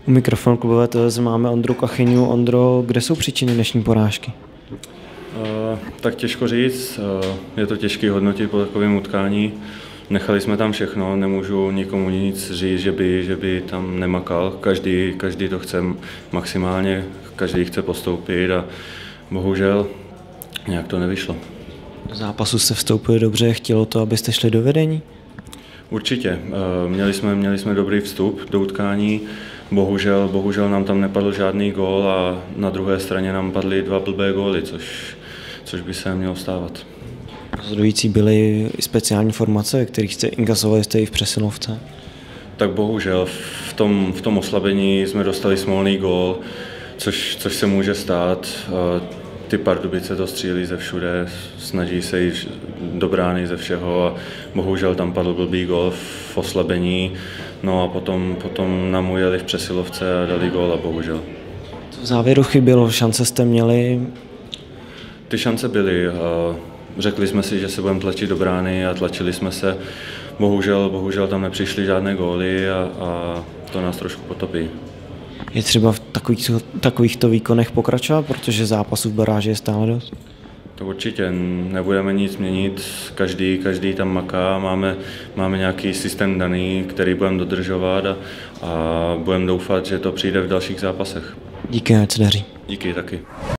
U mikrofonu klubové televize máme Ondru Kachyňu. Ondro, kde jsou příčiny dnešní porážky? Tak těžko říct, je to těžké hodnotit po takovém utkání. Nechali jsme tam všechno, nemůžu nikomu nic říct, že by tam nemakal. Každý to chce maximálně, každý chce postoupit a bohužel nějak to nevyšlo. Do zápasu jste vstoupili dobře, chtělo to, abyste šli do vedení? Určitě, měli jsme dobrý vstup do utkání, bohužel nám tam nepadl žádný gól a na druhé straně nám padly 2 blbé góly, což by se mělo stávat. Rozhodující byly i speciální formace, kterých jste inkasovali i v přesilovce? Tak bohužel v tom oslabení jsme dostali smolný gól, což se může stát. Ty Pardubice to střílí ze všude, snaží se jít do brány ze všeho a bohužel tam padl blbý gól v oslabení. No a potom nám ujeli v přesilovce a dali gól a bohužel. Co v závěru chybělo? Šance jste měli? Ty šance byly. Řekli jsme si, že se budeme tlačit do brány a tlačili jsme se. Bohužel tam nepřišly žádné góly a to nás trošku potopí. Je třeba v takovýchto výkonech pokračovat, protože zápasů v baráži je stále dost? To určitě, nebudeme nic měnit, každý tam maká, máme nějaký systém daný, který budeme dodržovat a budeme doufat, že to přijde v dalších zápasech. Díky, ať se daří. Díky taky.